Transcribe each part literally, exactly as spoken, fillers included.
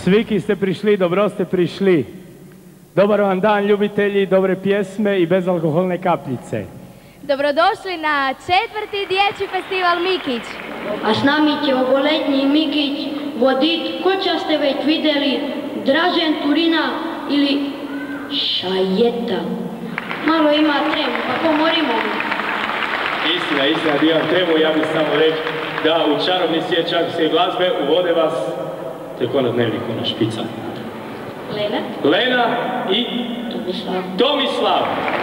Svi ki ste prišli, dobro ste prišli. Dobar vam dan, ljubitelji dobre pjesme i bezalkoholne kapljice. Dobrodošli na četvrti dječji festival Mikić. A s nami će ovoletnji Mikić vodit, koća ste već vidjeli, Dražen Turina ili Šajeta. Malo ima tremu, pa pomorimo mu. Istina, istina, da imam tremu, ja bih samo reći da u čarobni svijet čarobske glazbe uvode vas tako na dnevniku, na špica. Lena. Lena i Tomislav. Tomislav.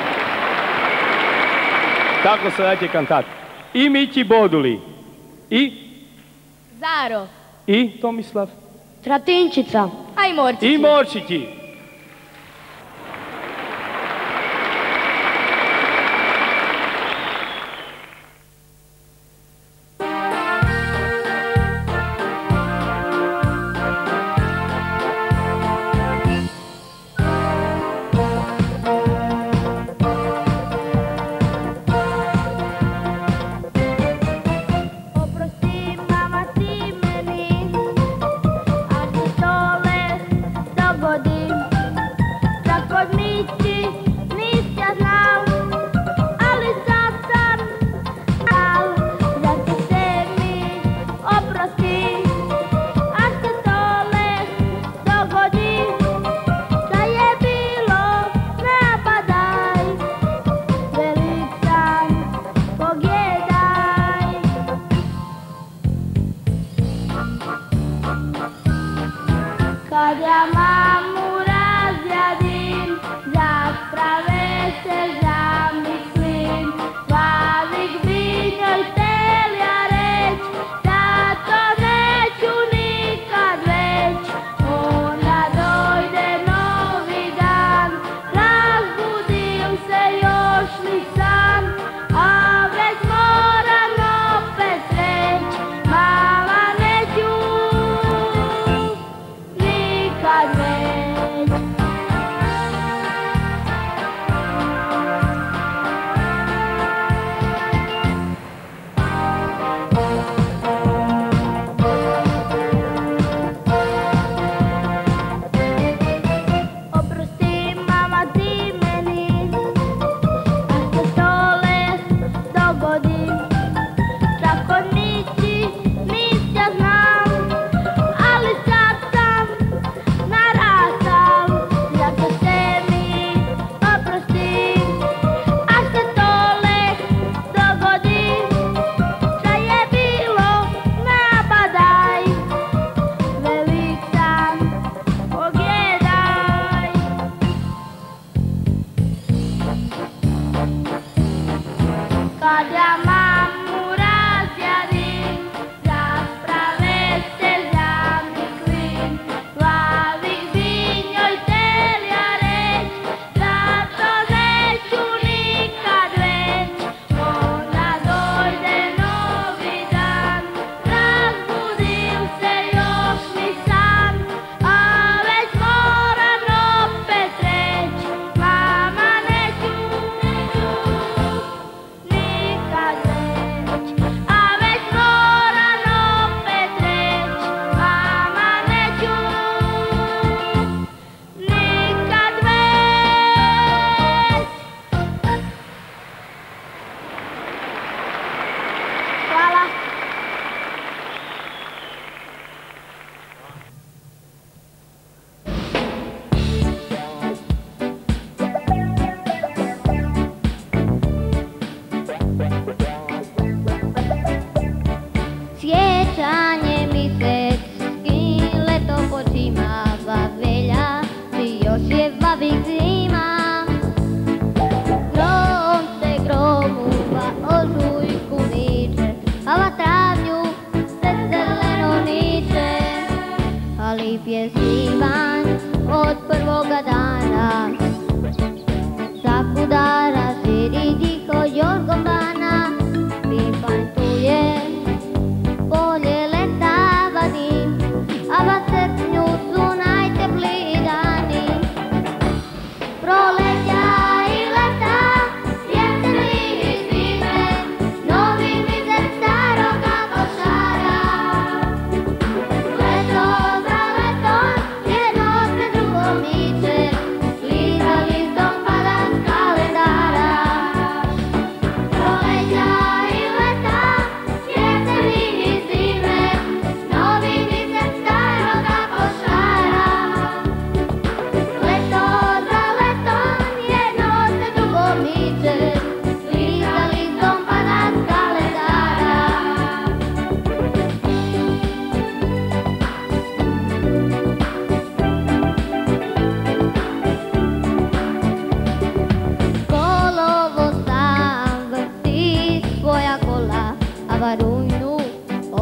Tako se daće kantat. I Mići Boduli. I? Zaro. I Tomislav. Tratinčica. A i Morčići. I Morčići.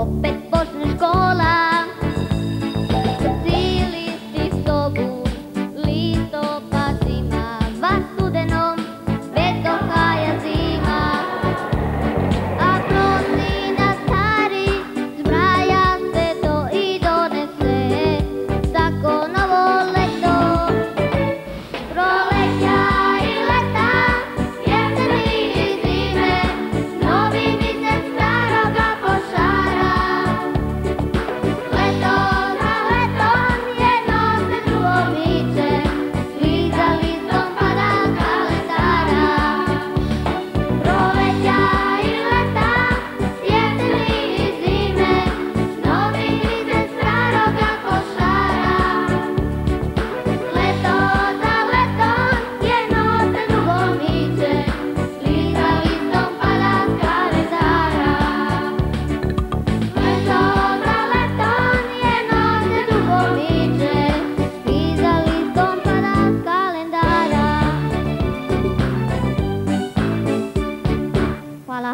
opet počne škola. Cijeli ti sobu, listopad zima, va studenom, betohaja zima. A prosi na stari, zbraja se to i donese, tako novo leto. Proleća i leta, jeseni i zime, novi mjesec staroga pošara. Leto za letom jedno se drugo miče, liza listom pada kalendara. Proleća i leta, jeseni i zime, novi mjesec staroga pošara. Leto za letom jedno se drugo miče, liza listom pada kalendara. Leto za letom jedno se drugo miče, liza listom pada kalendara. Hvala.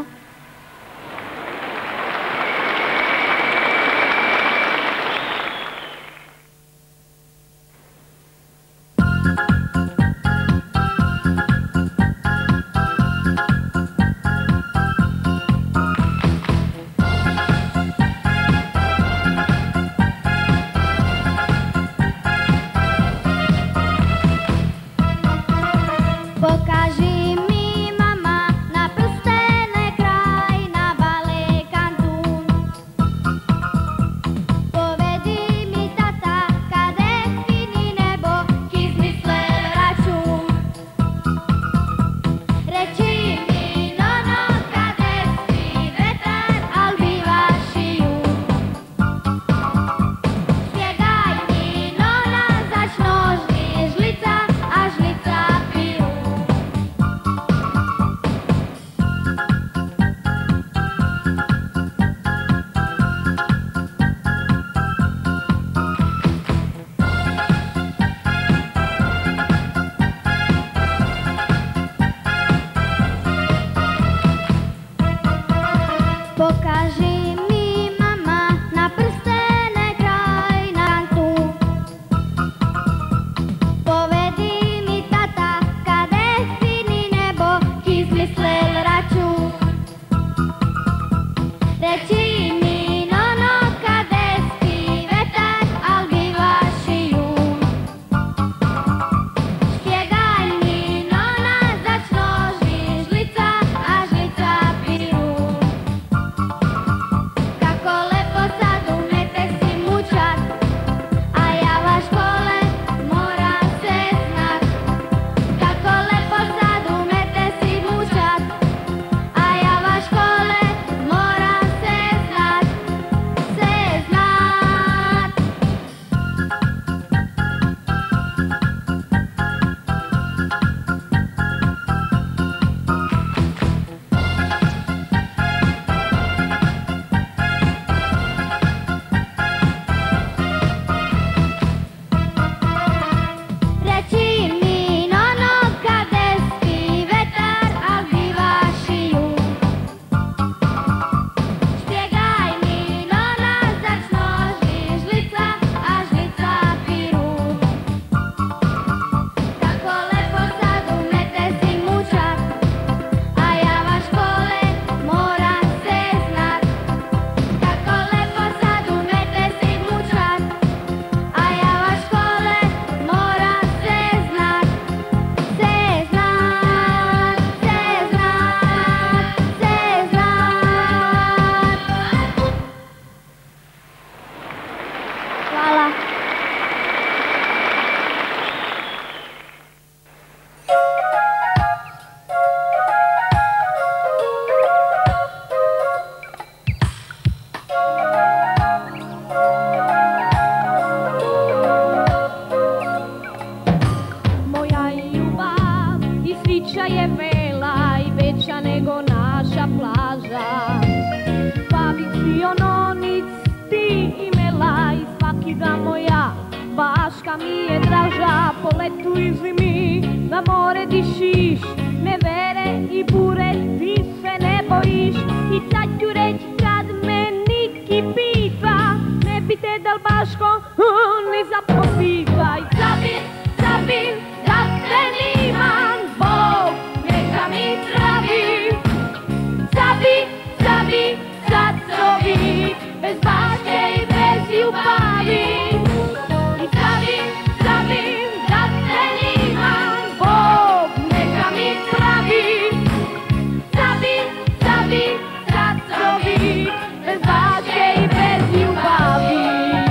Pokaži mi mama na prstene kraj, na bale kantun. Povedi mi tata kade fini nebo, izmisle račun. Reći mi nono kade svi vetar, al bivaš i jun. Sjegaj mi nona zač nožni žlica, a žlica piju. Pokaži mi mama na prstene kraj, na kantun. Povedi mi tata kade fini nebo, izmislel račun. Reći mi nono kade spi vetar, al bivaš i jun. Sjegaj mi nona zač nožni žlica, a žlica pirun. Kako lepo sad umete si mučat, a ja vaš škole moram se znat. Kako lepo sad umete si mučat, a ja vaš škole moram se znat, se znat. Reći mi nono kade spi vetar, al bivaš i jun. Sjegaj mi nona zač nožni žlica, a žlica pirun. Kako lepo sad umete si mučat, a ja vaš škole moram se znat. Kako lepo sad umete si mučat, a ja vaš škole moram se znat, se znat, se znat, se znat. Hvala. Moja ljubav i svića je vela i veća nego naša plaža. Paviciononic ti imela i svaki dan moja baška mi je draža. Po letu i zimi na more dišiš, nevere i bure ti se ne bojiš. I sad ću reći kad me Niki niki pita, ne bi te dal Baško ni zapopitaj. Zabir, zabir, da te nimam, Bog neka mi travi. Zabir, zabir, sad zovi, bez Baške i bez ljubavi. I zabir, zabir, da te nimam, Bog neka mi travi. Zabir, zabir, sad zovi, bez Baške i bez ljubavi.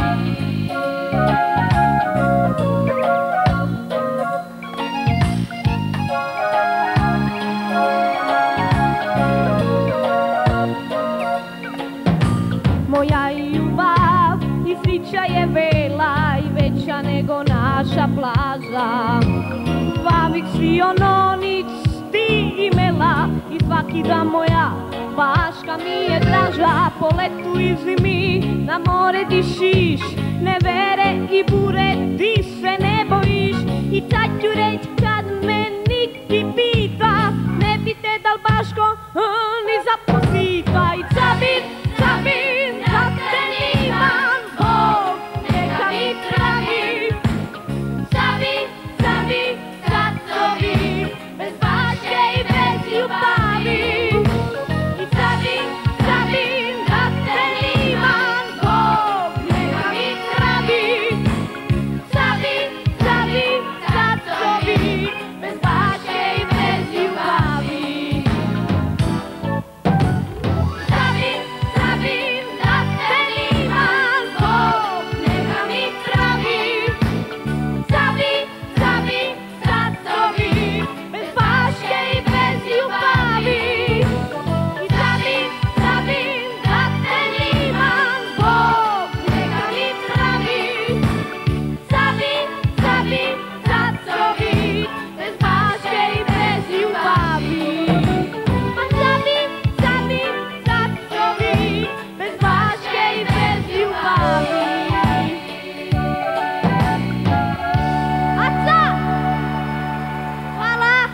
Moja ljubav i srića je vela i veća nego naša plaža. Vavik si ono nič ti imela i svaki dan moja Baška mi je draža. Po letu i zimi na more dišiš, nevere i bure ti se ne bojiš. I sad ću reć kad me niki pita, ne bi te dal Baško ni zapopitaj. Zabir, zabir, da te nimam, Bog neka mi travi. Zabir, zabir, sad zovi, bez Baške i bez ljubavi. I zabir, zabir, da te nimam, Bog neka mi travi. Zabir, zabir, sad zovi, bez Baške i bez ljubavi. Zabir, zabir, da te nimam, Bog neka mi travi. Zabir, zabir, sad zovi, bez Baške i bez ljubavi. I zabir, zabir, da te nimam, Bog neka mi travi. Zabir, zabir, sad zovi, bez Baške i bez ljubavi. A zabir, zabir, sad zovi, bez Baške i bez ljubavi. Aca! Hvala!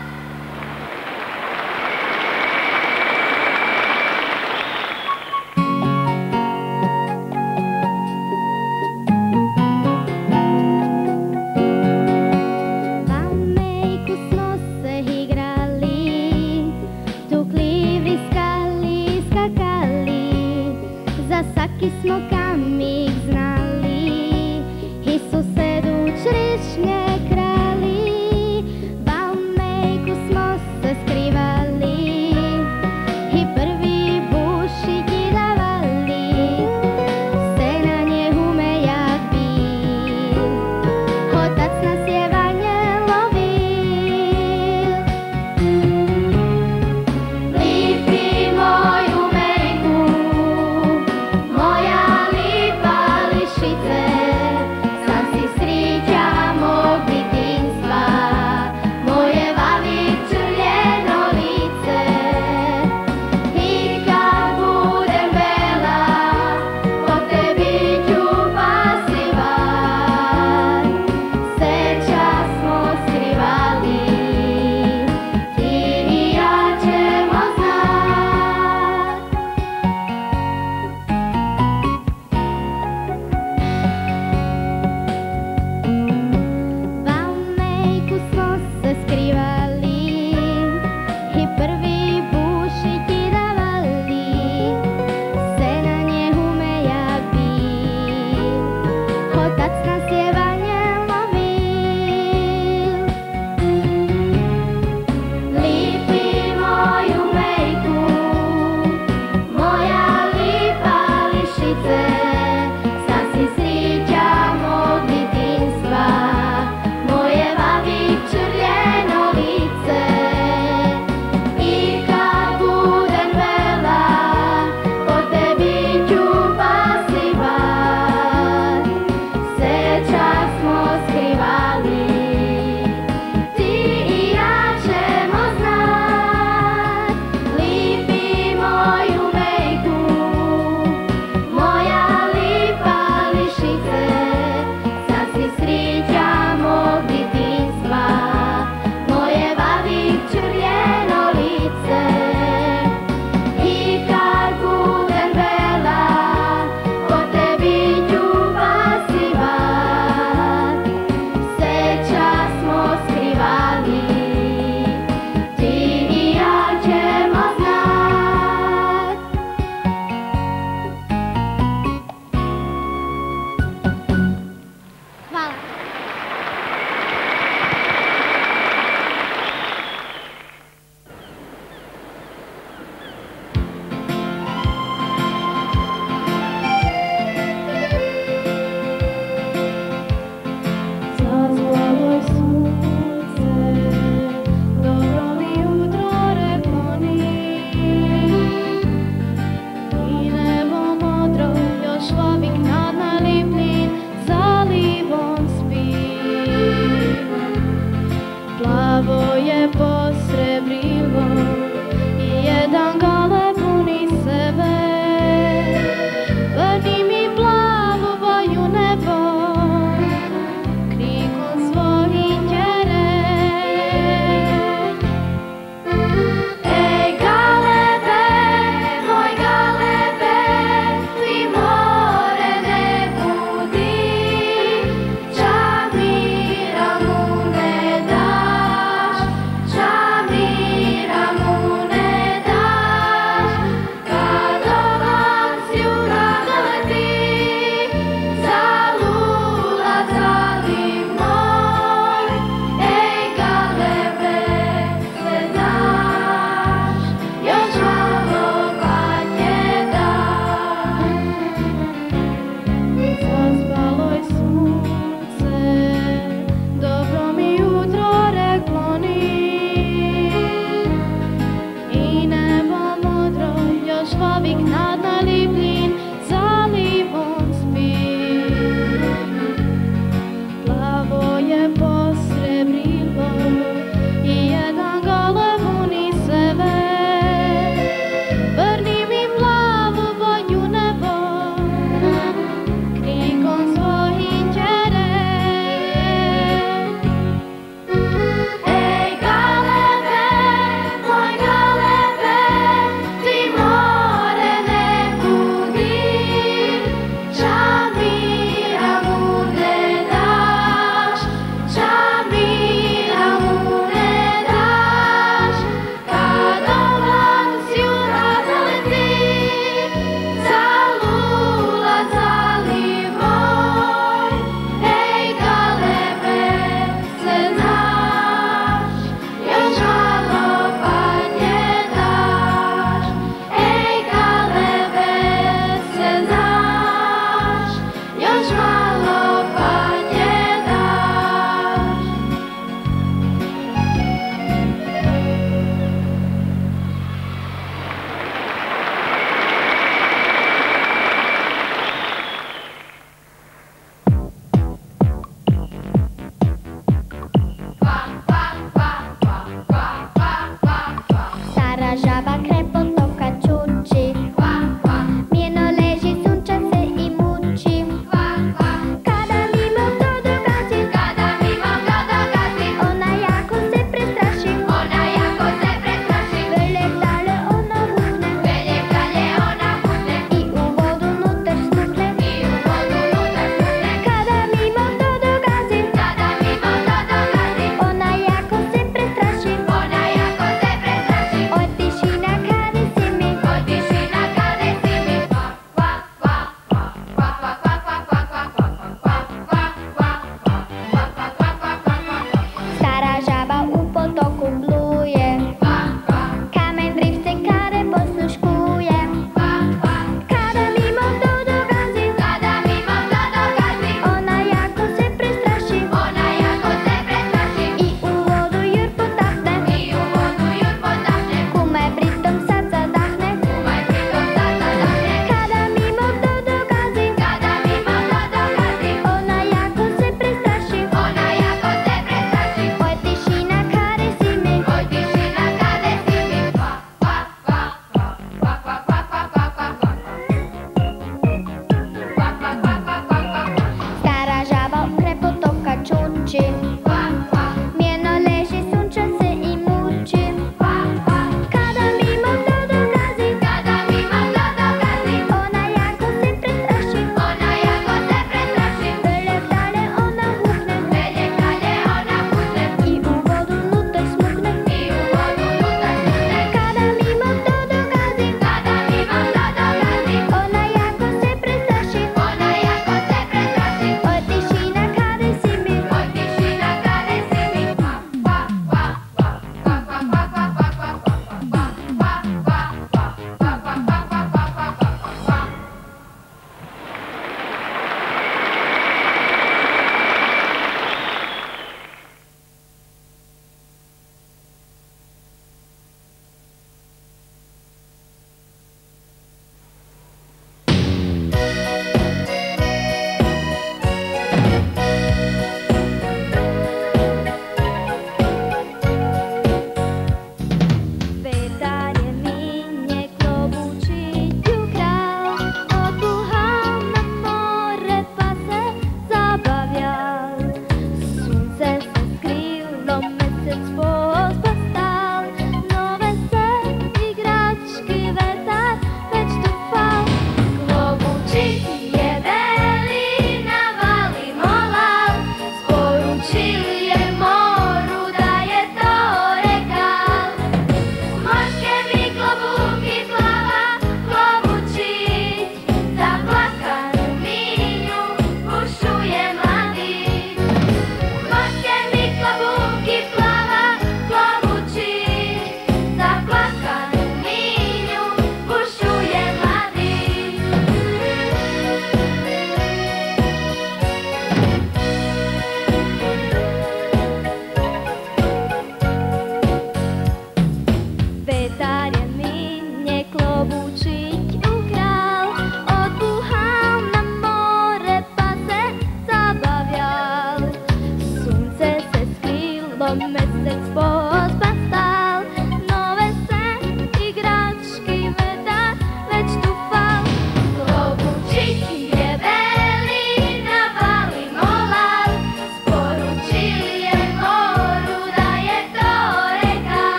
Amejku smo se igrali, tukli, vriskali, skakali, za svaki smo kamik znali i susedu čričnje krali. Amejku smo se skrivali i prvi bušiki davali, se na nje umejak bil, otac nas je vanje lovil. Lipi moju mejku, moja lipa lišice, sam si srića mog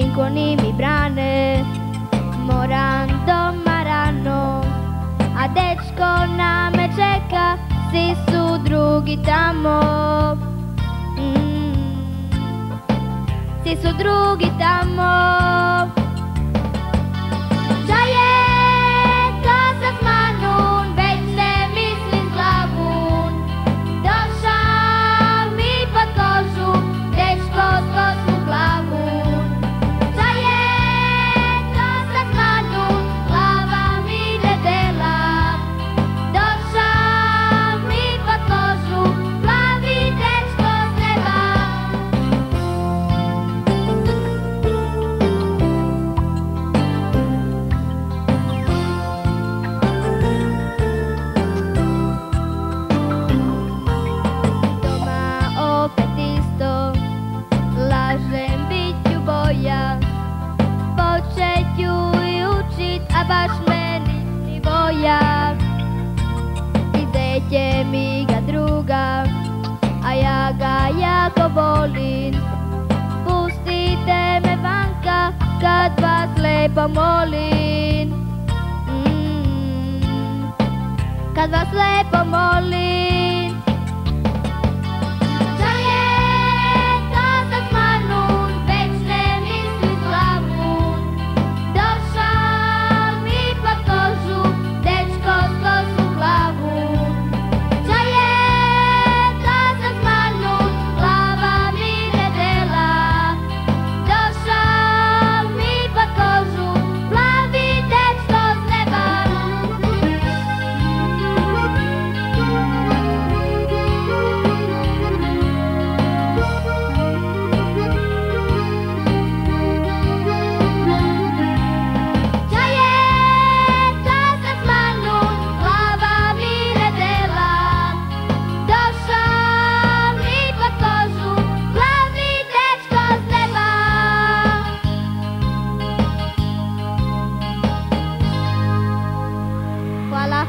Lincolni mi brane, moram doma rano, a dečko na me čeka, svi su drugi tamo. Mm, svi su drugi tamo. Šta je to sa smanun, već ne mislim glavun, doša mi pod kožu, dečko s kosmu glavun. Šta je to sa smanun, glava mi ne dela, doša mi pod kožu, plavi dečko s neba. Baš meni ni voja, idete mi ga druga, a ja ga jako volim. Pustite me vanka kad vas lepo molim, mm, kad vas lepo molim. Šta je to sa smanun, već ne mislim glavun, doša pod kožu, dečko s kosu glavun. Šta je to sa smanun, glava mi ne dela, doša mi pod kožu, plavi dečko s neba. Šta je to sa smanun, glava mi ne dela, doša mi pod kožu, plavi dečko s neba. Hvala.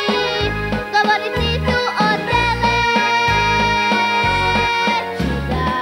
Govornici su odele, čuda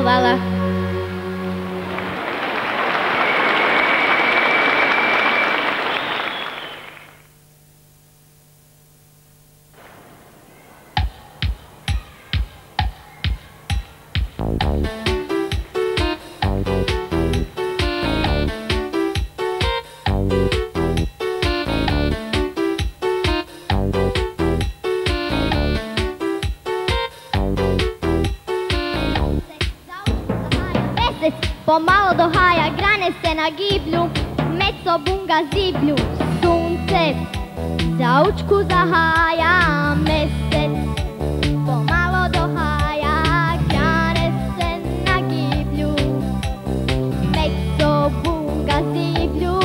Hvala. Pomalo do haja, grane se nagiblju, meco bunga ziblju, sunce za učku zahaja, mesec. Pomalo do haja, grane se nagiblju, meco bunga ziblju,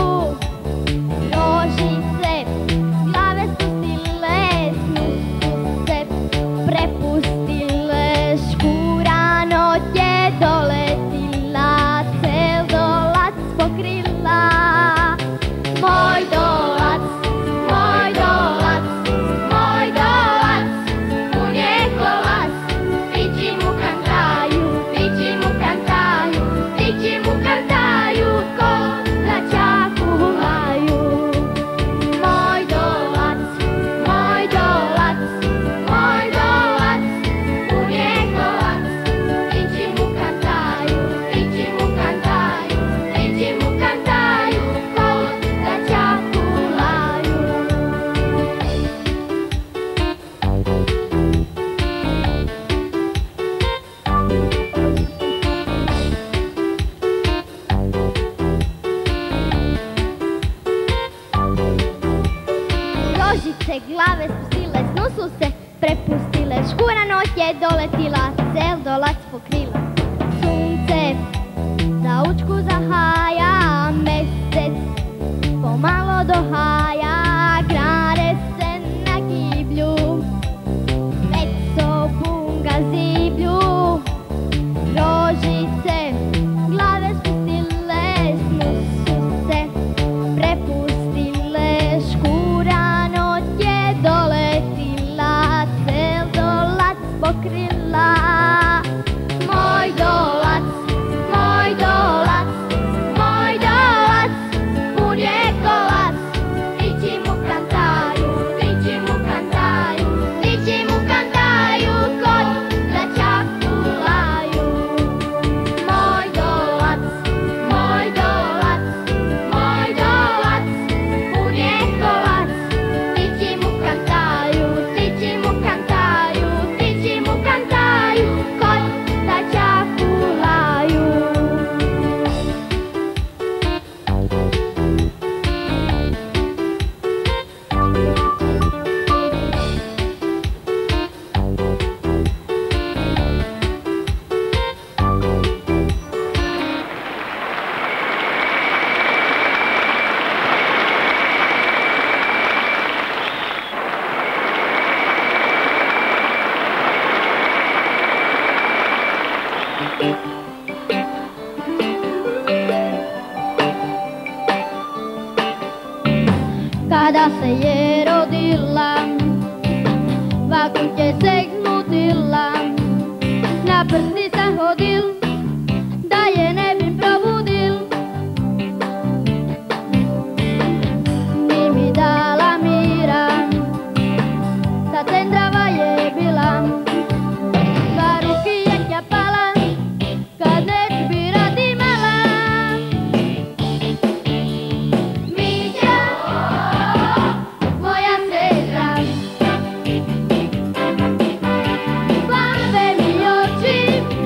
nožice, glave su stile, snu su se prepustile, škura noć je doletila, cel dolac pokrila. Moj dolac, moj dolac, moj dolac, pun je kolac, pići mu kantaju, pići mu kantaju, pići mu kantaju, ko da čakulaju. Moj dolac, moj dolac, moj dolac, pun je kolac, pići mu kantaju, pići mu kantaju, pići mu kantaju, ko da čakulaju. Rožice glave spustile, snu su se prepustile, škura noć je doletila, cel dolac pokrila. Sunce za učku zahaja, mesec pomalo do haja, grane se nagiblju, meco bunga ziblju, rožice glave spustile, snu su se prepustile, škura noć je doletila, cel dolac pokrila. Moj dolac, moj dolac, moj dolac, pun je kolac, pići mu kantaju, pići mu kantaju, pići mu kantaju, kod da čakulaju. Moj dolac, moj dolac, moj dolac, pun je kolac, pići mu kantaju, pići mu kantaju, pići mu kantaju, kod da čakulaju. Kada se je rodila, vakuće se knutila, na prsti sam hodil, da je ne bi probudil. Ni mi dala mira, ta tendrava je bila, dva ruki je kjapala, kad ne bi radi mala. Mića, moja sestra, plave mi oči,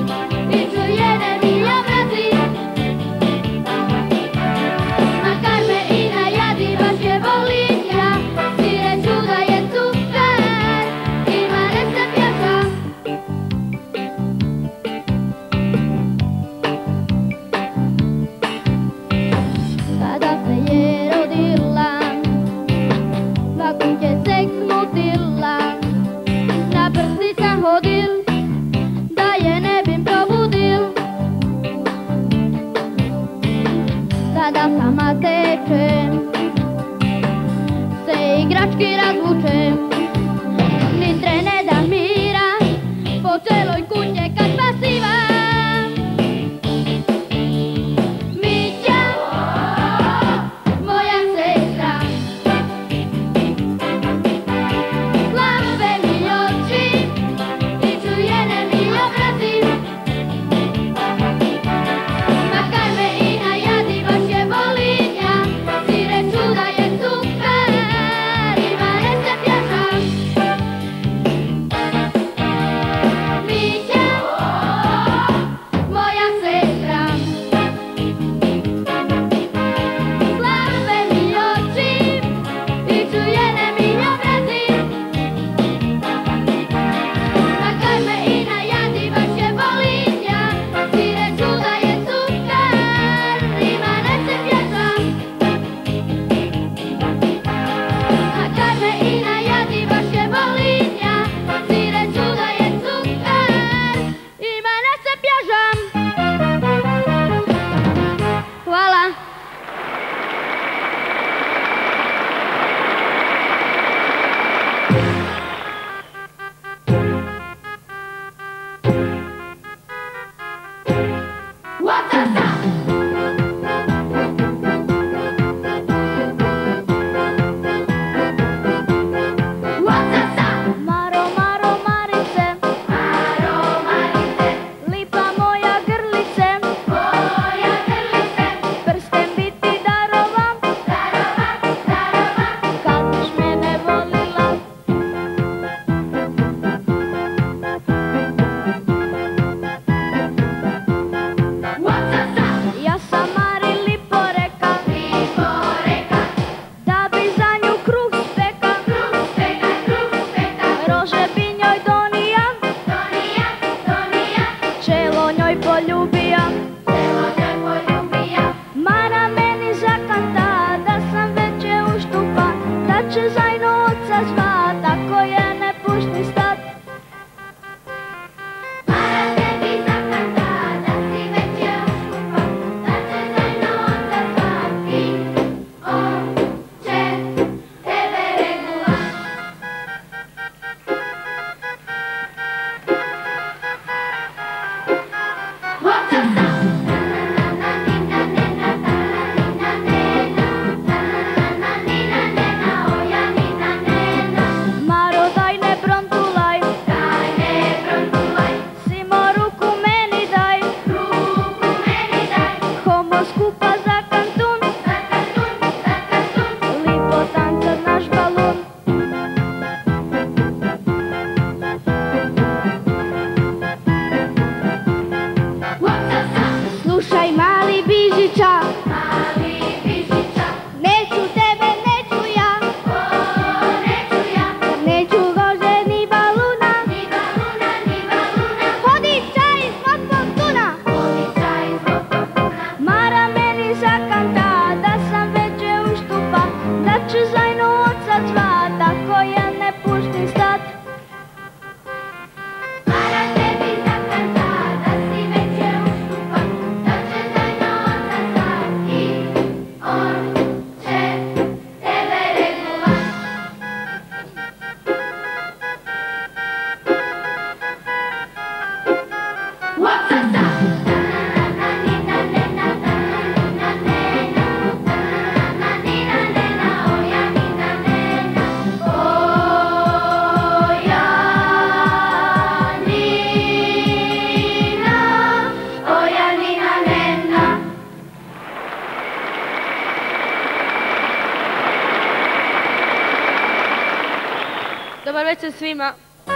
Dobar večer svima.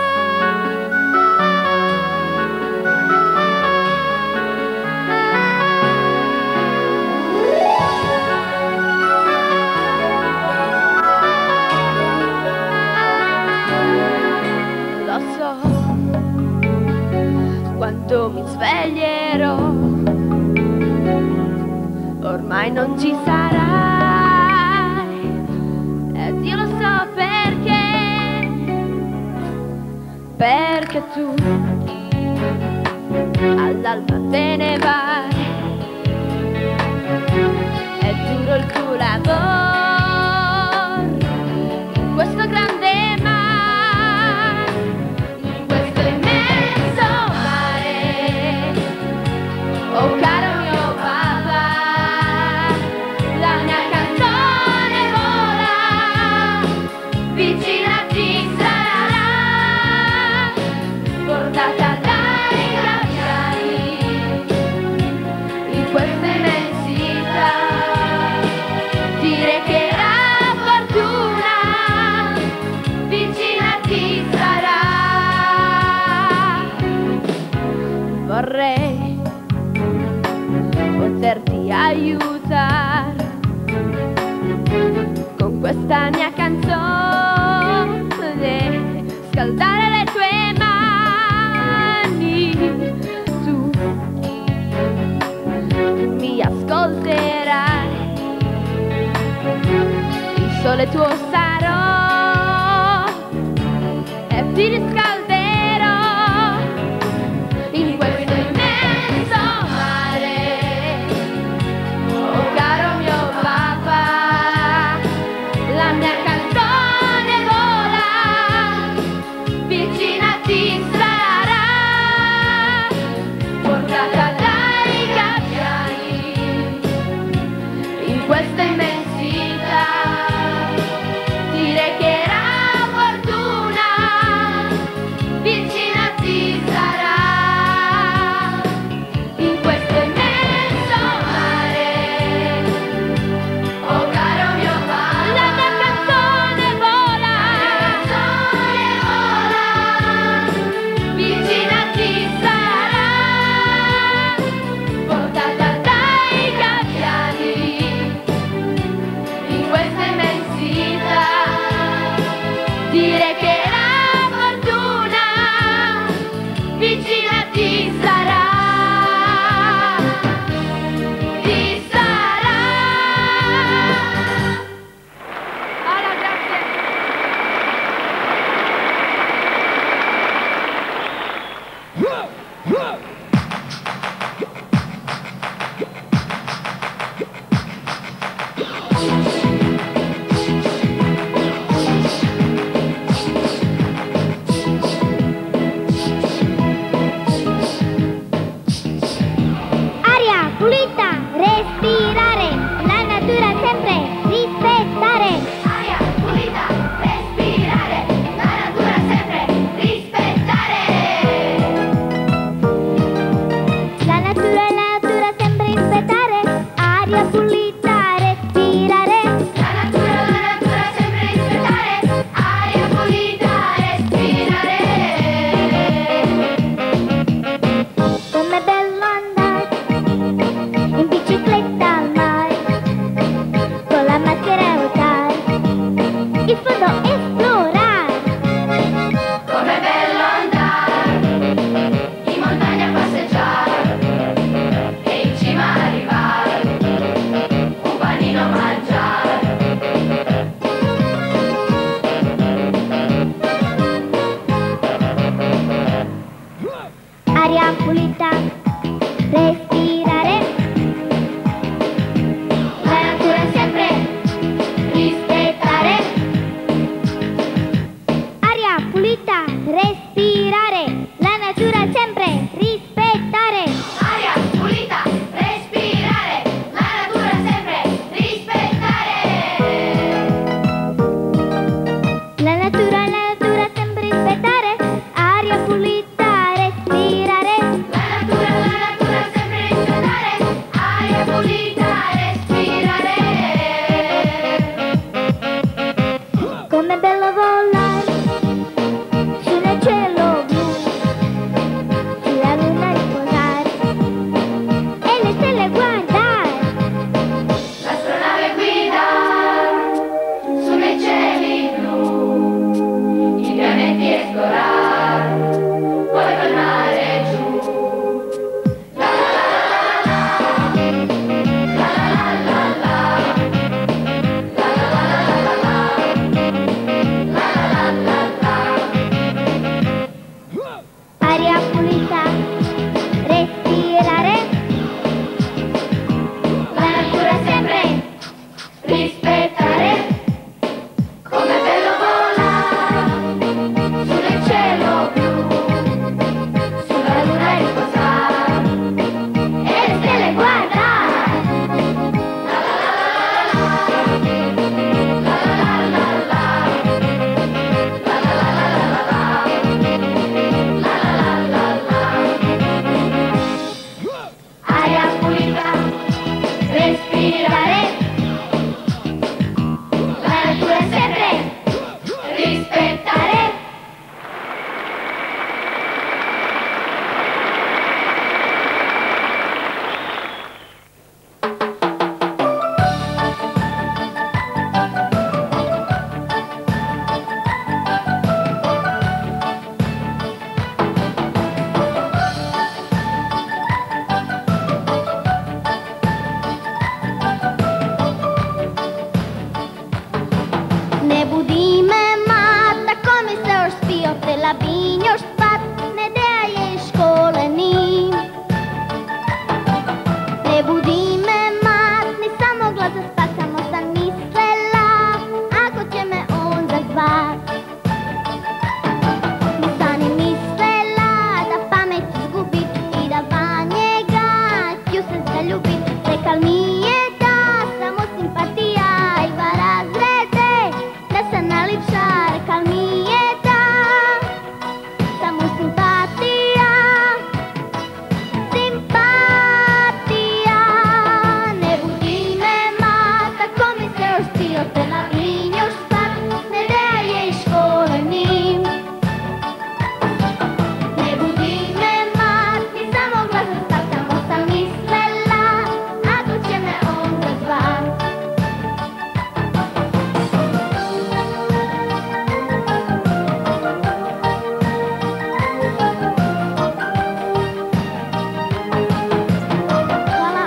Lo so quando mi sveglierò, ormai non ci sarai, ed io lo so perché, perché tu all'alba te ne vai, è duro il tuo lavoro in questo grande mare, in questo immenso mare. Oh caro mio papà, la mia canzone vola, vicina a ti sarà, portata dai gabbiani in questa immensità, ti recherà fortuna, vicina a ti sarà. Vorrei poterti aiutare con questa mia canzone, scaldare le tue mani. Tu mi ascolterai, il sole tuo sarò e ti riscalderò in questo immenso mare. Oh caro mio papà, la mia canzone vola, vicina a ti sarà, portata dai gabbiani aria pulita, respirare. La natura sempre rispettare. Ne budi me mata come se još spio htjela bi još spat, ne da je školeni. Ne budi me mat, nisam mogla zaspat, samo sam mislila ako će me on zazvat. Nisam ni mislila da pamet izgubit i da van njega ću se zaljubit. Rekal mi je da samo simpatija i dva razrede, da sam najljepša, rekal mi je da samo simpatija, simpatija. Ne budi me mata, ko mi se još stio, htjela bi još spat, ne da je iz škole ni. Ne budi me mat, nisam mogla zaspat, samo sam mislila ako će me on zazvat. Hvala.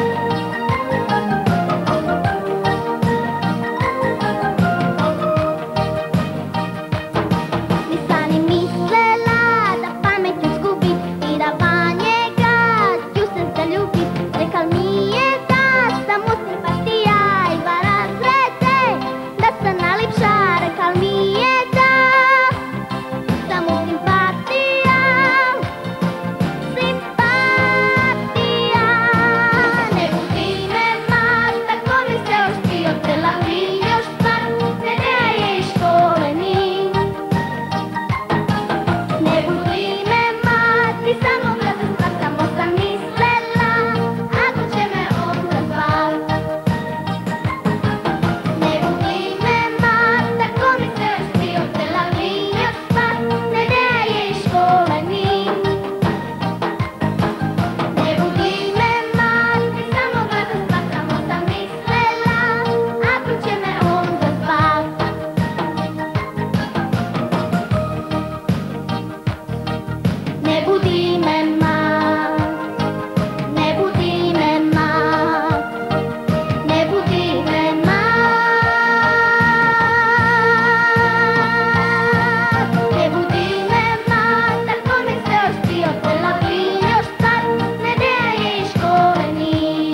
Nisam ni mislila da pamet izgubit i da van njega ću se zaljubit. Rekal mi je da samo simpatija i dva razrede, da sam najljepša, rekal mi je da samo simpatija, simpatija. Ne budi me mata, ko mi se još stio, htjela bi još spat, ne da je iz škole ni. Ne budi me mat, nisam mogla zaspat, samo sam mislila ako će me on zazvat. Ne budi me mata, ko mi se još stio, htjela bi još spat, ne da je iz škole ni. Ne budi me mat, nisam mogla zaspat, samo sam mislila ako će me on zazvat. Ne budi me mat, ne budi me mat, ne budi me mat. Ne budi me mat, ako mi se još stio, htjela bi još spat, ne da je iz škole ni.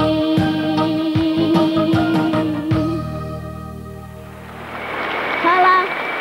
Hvala.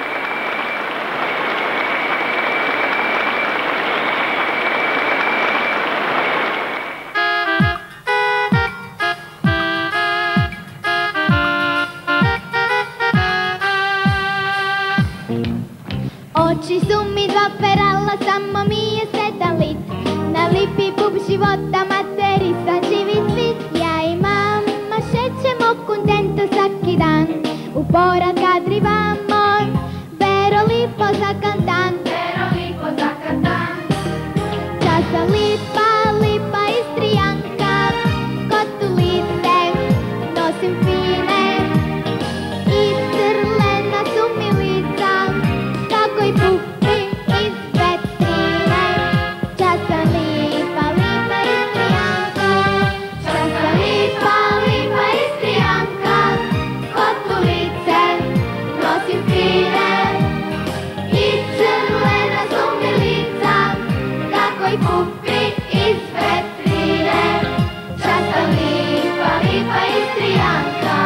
Oči su mi dva perala, samo mi je sredan lik. Na lipi bub života, materi sam živi svit. Ja i mama šećemo kontento svaki dan. U porat kadrivamo, vero lipo za kantan. Vero lipo za kantan. Časa lipa, lipa Istrijanka, kotu lice nosim fine. I crlena su mi lica, kako i pupi iz vetrine. Časa lipa, lipa Istrijanka, časa lipa, lipa Istrijanka, kotu lice nosim fine. I crlena su mi lica, kako i pupi iz vetrine. Časa lipa, lipa Istrijanka.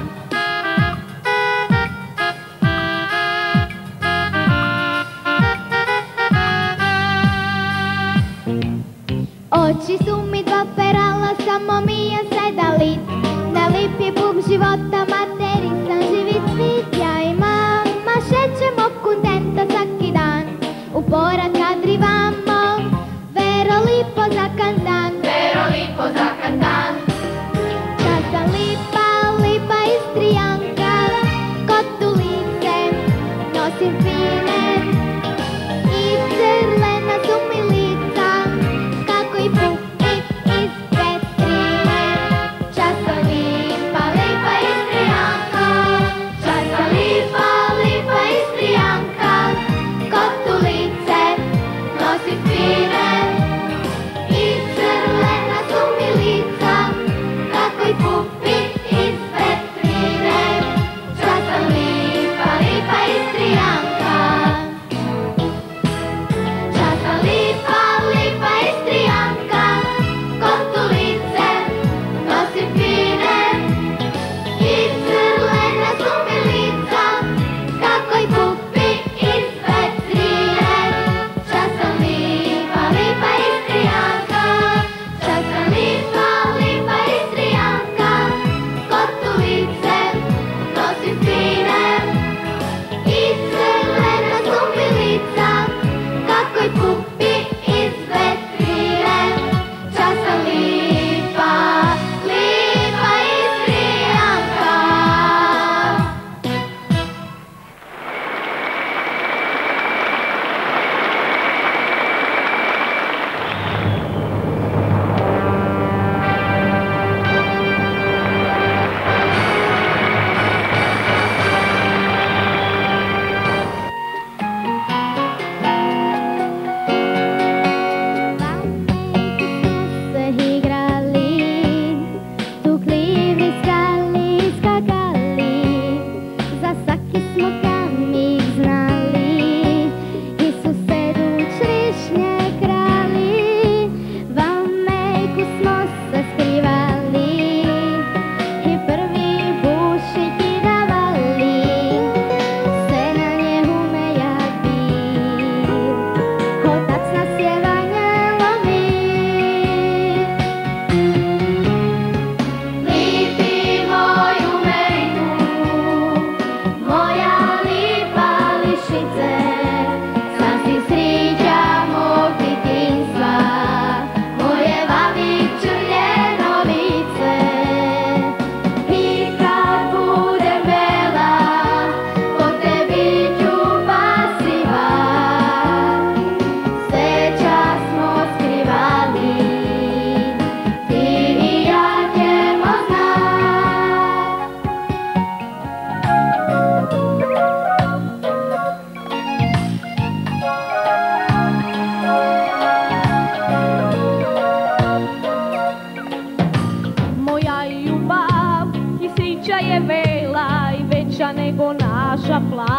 Oči su mi dva perala, samo mi je sredan lik. Na lip je bub života, materi sam živi cvit. Ja i mama šećemo kontento svaki dan. U porat kadrivamo, vero lipo za kantan. Vero lipo za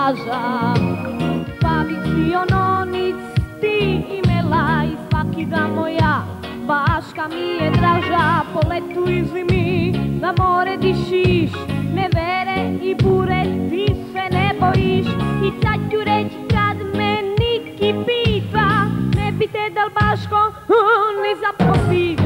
plaža. Pa bih Siononic ti imela i svaki dan moja Baška mi je draža. Po letu i zimi na more dišiš, nevere i bure ti se ne bojiš. I sad ću reći kad me Niki pita, ne bi te dal Baško ni za profit.